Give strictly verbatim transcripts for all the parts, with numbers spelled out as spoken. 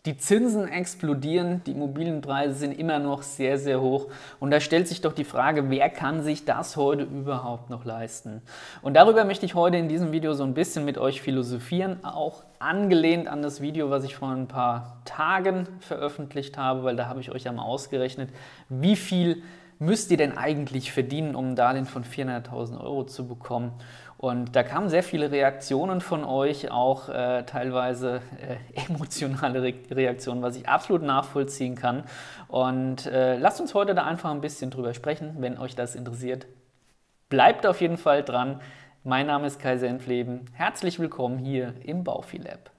Die Zinsen explodieren, die Immobilienpreise sind immer noch sehr, sehr hoch. Und da stellt sich doch die Frage, wer kann sich das heute überhaupt noch leisten? Und darüber möchte ich heute in diesem Video so ein bisschen mit euch philosophieren, auch angelehnt an das Video, was ich vor ein paar Tagen veröffentlicht habe, weil da habe ich euch ja mal ausgerechnet, wie viel müsst ihr denn eigentlich verdienen, um ein Darlehen von vierhunderttausend Euro zu bekommen? Und da kamen sehr viele Reaktionen von euch, auch äh, teilweise äh, emotionale Re Reaktionen, was ich absolut nachvollziehen kann. Und äh, lasst uns heute da einfach ein bisschen drüber sprechen, wenn euch das interessiert. Bleibt auf jeden Fall dran. Mein Name ist Kai Senfleben. Herzlich willkommen hier im Baufi-Lab.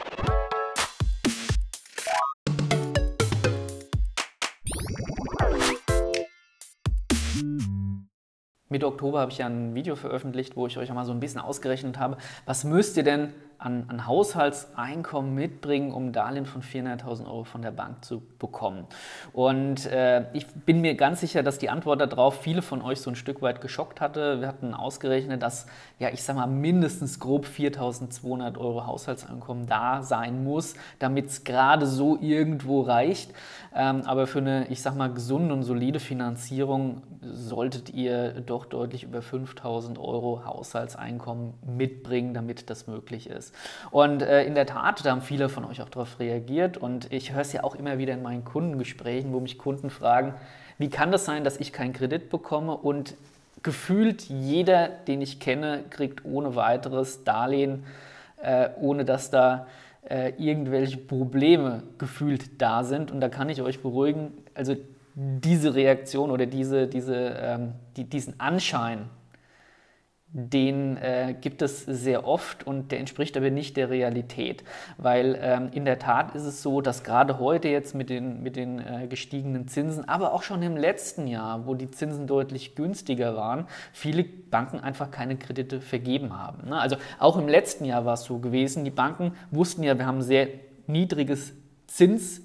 Mitte Oktober habe ich ja ein Video veröffentlicht, wo ich euch einmal so ein bisschen ausgerechnet habe, was müsst ihr denn an, an Haushaltseinkommen mitbringen, um ein Darlehen von vierhunderttausend Euro von der Bank zu bekommen. Und äh, ich bin mir ganz sicher, dass die Antwort darauf viele von euch so ein Stück weit geschockt hatte. Wir hatten ausgerechnet, dass, ja, ich sag mal, mindestens grob viertausendzweihundert Euro Haushaltseinkommen da sein muss, damit es gerade so irgendwo reicht. Ähm, aber für eine, ich sag mal, gesunde und solide Finanzierung solltet ihr doch deutlich über fünftausend Euro Haushaltseinkommen mitbringen, damit das möglich ist. Und äh, in der Tat, da haben viele von euch auch darauf reagiert und ich höre es ja auch immer wieder in meinen Kundengesprächen, wo mich Kunden fragen, wie kann das sein, dass ich keinen Kredit bekomme und gefühlt jeder, den ich kenne, kriegt ohne weiteres Darlehen, äh, ohne dass da äh, irgendwelche Probleme gefühlt da sind. Und da kann ich euch beruhigen, also diese Reaktion oder diese, diese, ähm, die, diesen Anschein, den äh, gibt es sehr oft und der entspricht aber nicht der Realität, weil ähm, in der Tat ist es so, dass gerade heute jetzt mit den, mit den äh, gestiegenen Zinsen, aber auch schon im letzten Jahr, wo die Zinsen deutlich günstiger waren, viele Banken einfach keine Kredite vergeben haben. Ne? Also auch im letzten Jahr war es so gewesen, die Banken wussten ja, wir haben ein sehr niedriges Zins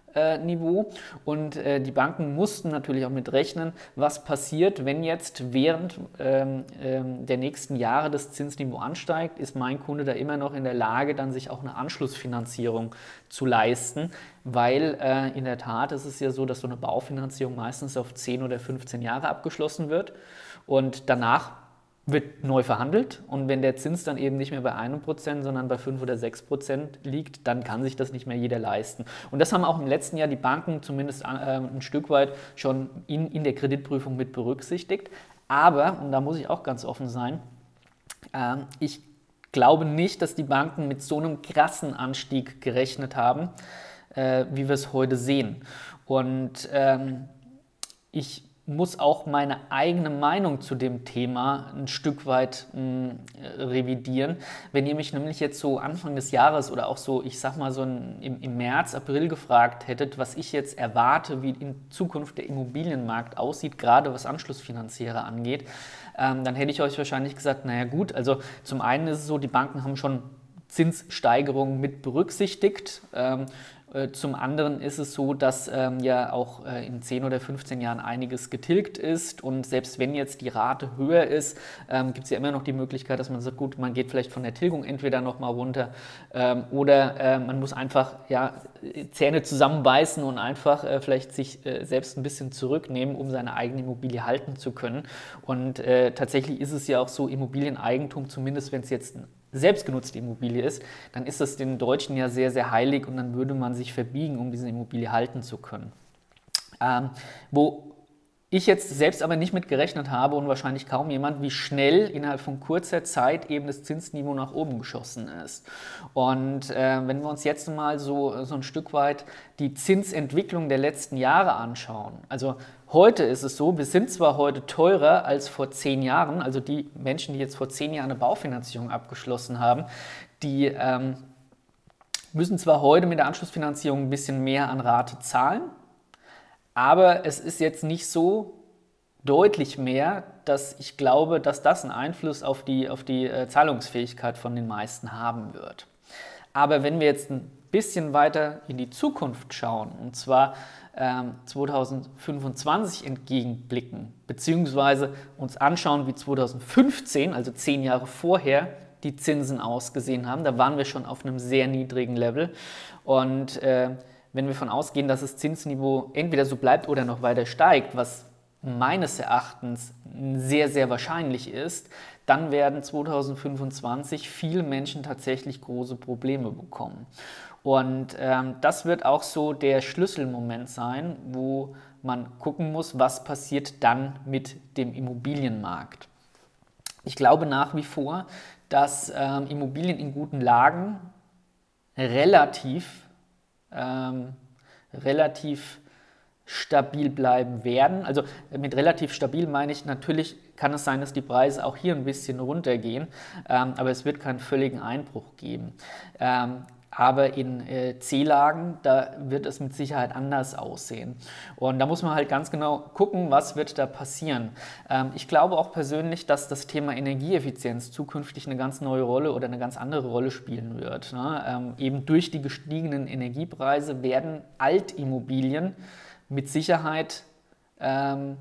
Niveau und äh, die Banken mussten natürlich auch mit rechnen, was passiert, wenn jetzt während ähm, ähm, der nächsten Jahre das Zinsniveau ansteigt, ist mein Kunde da immer noch in der Lage, dann sich auch eine Anschlussfinanzierung zu leisten, weil äh, in der Tat ist es ja so, dass so eine Baufinanzierung meistens auf zehn oder fünfzehn Jahre abgeschlossen wird und danach wird neu verhandelt und wenn der Zins dann eben nicht mehr bei einem Prozent, sondern bei fünf oder sechs Prozent liegt, dann kann sich das nicht mehr jeder leisten. Und das haben auch im letzten Jahr die Banken zumindest äh, ein Stück weit schon in, in der Kreditprüfung mit berücksichtigt. Aber, und da muss ich auch ganz offen sein, äh, ich glaube nicht, dass die Banken mit so einem krassen Anstieg gerechnet haben, äh, wie wir es heute sehen. Und ähm, ich muss auch meine eigene Meinung zu dem Thema ein Stück weit mh, revidieren. Wenn ihr mich nämlich jetzt so Anfang des Jahres oder auch so, ich sag mal so ein, im, im März, April gefragt hättet, was ich jetzt erwarte, wie in Zukunft der Immobilienmarkt aussieht, gerade was Anschlussfinanzierer angeht, ähm, dann hätte ich euch wahrscheinlich gesagt, naja gut, also zum einen ist es so, die Banken haben schon Zinssteigerungen mit berücksichtigt. Ähm, Zum anderen ist es so, dass ähm, ja auch äh, in zehn oder fünfzehn Jahren einiges getilgt ist und selbst wenn jetzt die Rate höher ist, ähm, gibt es ja immer noch die Möglichkeit, dass man sagt, gut, man geht vielleicht von der Tilgung entweder nochmal runter ähm, oder äh, man muss einfach ja, Zähne zusammenbeißen und einfach äh, vielleicht sich äh, selbst ein bisschen zurücknehmen, um seine eigene Immobilie halten zu können. Und äh, tatsächlich ist es ja auch so, Immobilieneigentum, zumindest wenn es jetzt ein selbstgenutzte Immobilie ist, dann ist das den Deutschen ja sehr, sehr heilig und dann würde man sich verbiegen, um diese Immobilie halten zu können. Ähm, wo ich jetzt selbst aber nicht mit gerechnet habe und wahrscheinlich kaum jemand, wie schnell innerhalb von kurzer Zeit eben das Zinsniveau nach oben geschossen ist. Und äh, wenn wir uns jetzt mal so, so ein Stück weit die Zinsentwicklung der letzten Jahre anschauen, also heute ist es so, wir sind zwar heute teurer als vor zehn Jahren, also die Menschen, die jetzt vor zehn Jahren eine Baufinanzierung abgeschlossen haben, die ähm, müssen zwar heute mit der Anschlussfinanzierung ein bisschen mehr an Rate zahlen, aber es ist jetzt nicht so deutlich mehr, dass ich glaube, dass das einen Einfluss auf die, auf die äh, Zahlungsfähigkeit von den meisten haben wird. Aber wenn wir jetzt ein bisschen weiter in die Zukunft schauen, und zwar ähm, zweitausendfünfundzwanzig entgegenblicken, beziehungsweise uns anschauen, wie zweitausendfünfzehn, also zehn Jahre vorher, die Zinsen ausgesehen haben. Da waren wir schon auf einem sehr niedrigen Level. Und äh, wenn wir davon ausgehen, dass das Zinsniveau entweder so bleibt oder noch weiter steigt, was meines Erachtens sehr, sehr wahrscheinlich ist, dann werden zweitausendfünfundzwanzig viele Menschen tatsächlich große Probleme bekommen. Und ähm, das wird auch so der Schlüsselmoment sein, wo man gucken muss, was passiert dann mit dem Immobilienmarkt. Ich glaube nach wie vor, dass ähm, Immobilien in guten Lagen relativ, ähm, relativ stabil bleiben werden. Also mit relativ stabil meine ich, natürlich kann es sein, dass die Preise auch hier ein bisschen runtergehen, ähm, aber es wird keinen völligen Einbruch geben. Ähm, aber in äh, C-Lagen, da wird es mit Sicherheit anders aussehen. Und da muss man halt ganz genau gucken, was wird da passieren. Ähm, ich glaube auch persönlich, dass das Thema Energieeffizienz zukünftig eine ganz neue Rolle oder eine ganz andere Rolle spielen wird. Ne? Ähm, eben durch die gestiegenen Energiepreise werden Altimmobilien mit Sicherheit ähm,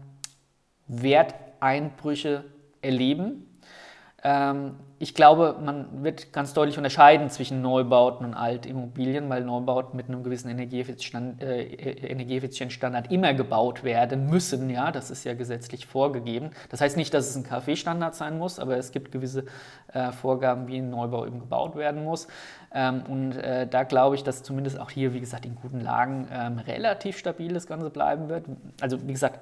Werteinbrüche erleben. Ähm, ich glaube, man wird ganz deutlich unterscheiden zwischen Neubauten und Altimmobilien, weil Neubauten mit einem gewissen Energieeffizienz, äh, Energieeffizienzstandard immer gebaut werden müssen. Ja, das ist ja gesetzlich vorgegeben. Das heißt nicht, dass es ein K fW-Standard sein muss, aber es gibt gewisse äh, Vorgaben, wie ein Neubau eben gebaut werden muss. Ähm, und äh, da glaube ich, dass zumindest auch hier, wie gesagt, in guten Lagen ähm, relativ stabil das Ganze bleiben wird. Also wie gesagt,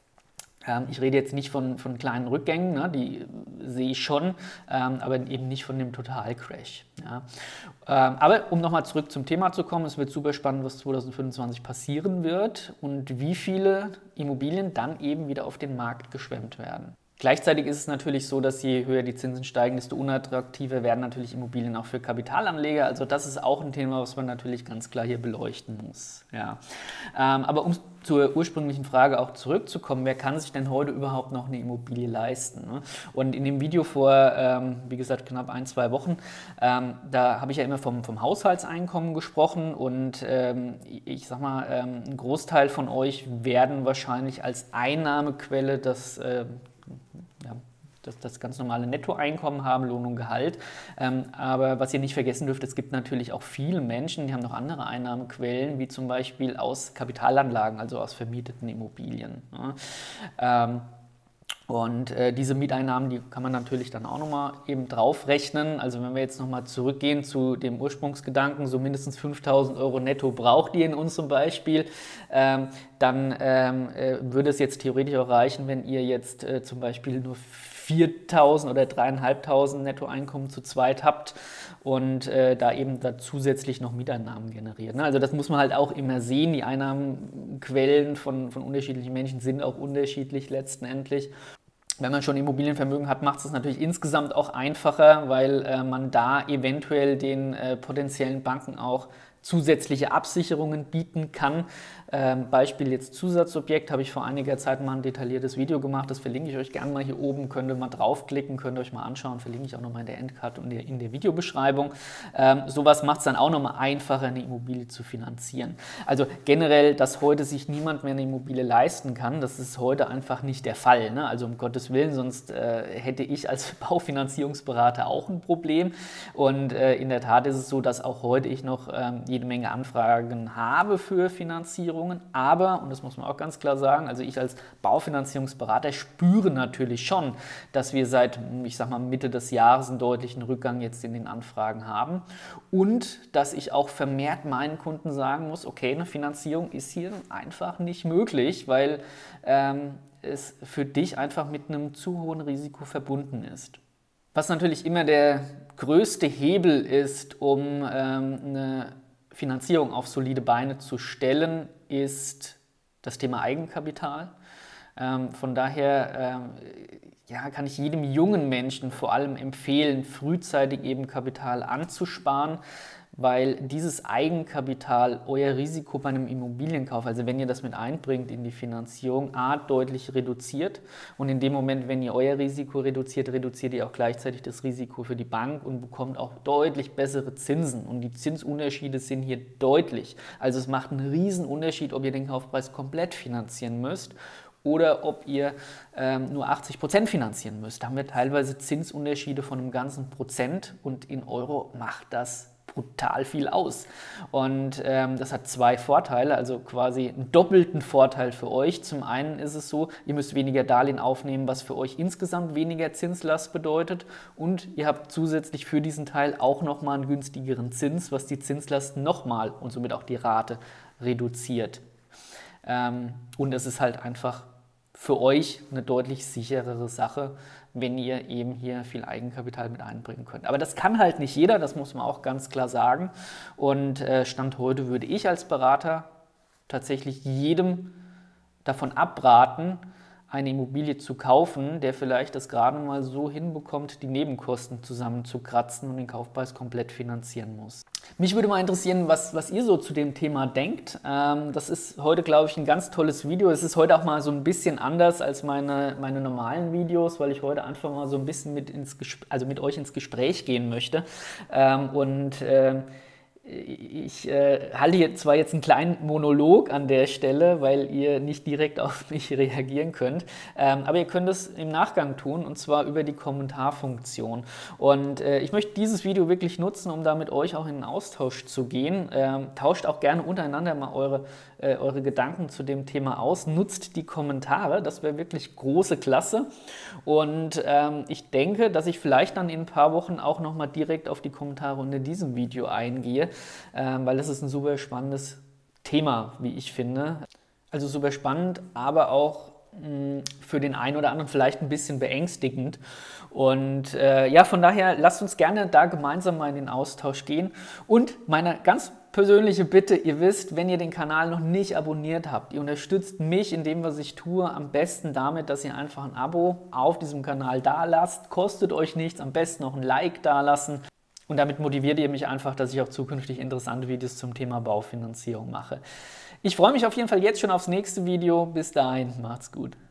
ich rede jetzt nicht von, von kleinen Rückgängen, ne, die sehe ich schon, ähm, aber eben nicht von dem Totalcrash. Ja. Ähm, aber um nochmal zurück zum Thema zu kommen, es wird super spannend, was zweitausendfünfundzwanzig passieren wird und wie viele Immobilien dann eben wieder auf den Markt geschwemmt werden. Gleichzeitig ist es natürlich so, dass je höher die Zinsen steigen, desto unattraktiver werden natürlich Immobilien auch für Kapitalanleger. Also das ist auch ein Thema, was man natürlich ganz klar hier beleuchten muss. Ja. Ähm, aber um zur ursprünglichen Frage auch zurückzukommen, wer kann sich denn heute überhaupt noch eine Immobilie leisten? Ne? Und in dem Video vor, ähm, wie gesagt, knapp ein, zwei Wochen, ähm, da habe ich ja immer vom, vom Haushaltseinkommen gesprochen und ähm, ich sag mal, ähm, ein Großteil von euch werden wahrscheinlich als Einnahmequelle das äh, Ja, das, das ganz normale Nettoeinkommen haben, Lohn und Gehalt. Ähm, aber was ihr nicht vergessen dürft, es gibt natürlich auch viele Menschen, die haben noch andere Einnahmequellen, wie zum Beispiel aus Kapitalanlagen, also aus vermieteten Immobilien. Ja. Ähm, Und äh, diese Mieteinnahmen, die kann man natürlich dann auch nochmal eben draufrechnen. Also wenn wir jetzt nochmal zurückgehen zu dem Ursprungsgedanken, so mindestens fünftausend Euro netto braucht ihr in unserem Beispiel, ähm, dann ähm, äh, würde es jetzt theoretisch auch reichen, wenn ihr jetzt äh, zum Beispiel nur viertausend oder dreieinhalbtausend Nettoeinkommen zu zweit habt und äh, da eben da zusätzlich noch Mieteinnahmen generiert. Ne? Also das muss man halt auch immer sehen. Die Einnahmenquellen von, von unterschiedlichen Menschen sind auch unterschiedlich letztendlich. Wenn man schon Immobilienvermögen hat, macht es natürlich insgesamt auch einfacher, weil äh, man da eventuell den äh, potenziellen Banken auch zusätzliche Absicherungen bieten kann. Ähm, Beispiel jetzt Zusatzobjekt, habe ich vor einiger Zeit mal ein detailliertes Video gemacht, das verlinke ich euch gerne mal hier oben, könnt ihr mal draufklicken, könnt ihr euch mal anschauen, verlinke ich auch nochmal in der Endcard und in der Videobeschreibung. Ähm, sowas macht es dann auch nochmal einfacher, eine Immobilie zu finanzieren. Also generell, dass heute sich niemand mehr eine Immobilie leisten kann, das ist heute einfach nicht der Fall. Ne? Also um Gottes Willen, sonst äh, hätte ich als Baufinanzierungsberater auch ein Problem. Und äh, in der Tat ist es so, dass auch heute ich noch ähm, jede Menge Anfragen habe für Finanzierungen, aber, und das muss man auch ganz klar sagen, also ich als Baufinanzierungsberater spüre natürlich schon, dass wir seit, ich sag mal, Mitte des Jahres einen deutlichen Rückgang jetzt in den Anfragen haben und dass ich auch vermehrt meinen Kunden sagen muss, okay, eine Finanzierung ist hier einfach nicht möglich, weil ähm, es für dich einfach mit einem zu hohen Risiko verbunden ist. Was natürlich immer der größte Hebel ist, um ähm, eine Finanzierung auf solide Beine zu stellen, ist das Thema Eigenkapital. Ähm, von daher ähm, ja, kann ich jedem jungen Menschen vor allem empfehlen, frühzeitig eben Kapital anzusparen, weil dieses Eigenkapital euer Risiko bei einem Immobilienkauf, also wenn ihr das mit einbringt in die Finanzierung, a, deutlich reduziert und in dem Moment, wenn ihr euer Risiko reduziert, reduziert ihr auch gleichzeitig das Risiko für die Bank und bekommt auch deutlich bessere Zinsen und die Zinsunterschiede sind hier deutlich. Also es macht einen riesen Unterschied, ob ihr den Kaufpreis komplett finanzieren müsst oder ob ihr ähm, nur achtzig Prozent finanzieren müsst. Da haben wir teilweise Zinsunterschiede von einem ganzen Prozent und in Euro macht das brutal viel aus. Und ähm, das hat zwei Vorteile, also quasi einen doppelten Vorteil für euch. Zum einen ist es so, ihr müsst weniger Darlehen aufnehmen, was für euch insgesamt weniger Zinslast bedeutet. Und ihr habt zusätzlich für diesen Teil auch nochmal einen günstigeren Zins, was die Zinslast nochmal und somit auch die Rate reduziert. Ähm, und es ist halt einfach für euch eine deutlich sicherere Sache, wenn ihr eben hier viel Eigenkapital mit einbringen könnt. Aber das kann halt nicht jeder, das muss man auch ganz klar sagen. Und äh, Stand heute würde ich als Berater tatsächlich jedem davon abraten, eine Immobilie zu kaufen, der vielleicht das gerade mal so hinbekommt, die Nebenkosten zusammenzukratzen und den Kaufpreis komplett finanzieren muss. Mich würde mal interessieren, was, was ihr so zu dem Thema denkt. Ähm, das ist heute, glaube ich, ein ganz tolles Video. Es ist heute auch mal so ein bisschen anders als meine, meine normalen Videos, weil ich heute einfach mal so ein bisschen mit, ins also mit euch ins Gespräch gehen möchte. Ähm, und äh, Ich äh, halte hier zwar jetzt einen kleinen Monolog an der Stelle, weil ihr nicht direkt auf mich reagieren könnt, ähm, aber ihr könnt es im Nachgang tun und zwar über die Kommentarfunktion. Und äh, ich möchte dieses Video wirklich nutzen, um da mit euch auch in den Austausch zu gehen. Ähm, tauscht auch gerne untereinander mal eure, äh, eure Gedanken zu dem Thema aus. Nutzt die Kommentare, das wäre wirklich große Klasse. Und ähm, ich denke, dass ich vielleicht dann in ein paar Wochen auch nochmal direkt auf die Kommentare unter diesem Video eingehe, ähm, weil das ist ein super spannendes Thema, wie ich finde. Also super spannend, aber auch mh, für den einen oder anderen vielleicht ein bisschen beängstigend. Und äh, ja, von daher lasst uns gerne da gemeinsam mal in den Austausch gehen. Und meine ganz persönliche Bitte, ihr wisst, wenn ihr den Kanal noch nicht abonniert habt, ihr unterstützt mich in dem, was ich tue, am besten damit, dass ihr einfach ein Abo auf diesem Kanal da lasst. Kostet euch nichts, am besten noch ein Like da lassen. Und damit motiviert ihr mich einfach, dass ich auch zukünftig interessante Videos zum Thema Baufinanzierung mache. Ich freue mich auf jeden Fall jetzt schon aufs nächste Video. Bis dahin, macht's gut.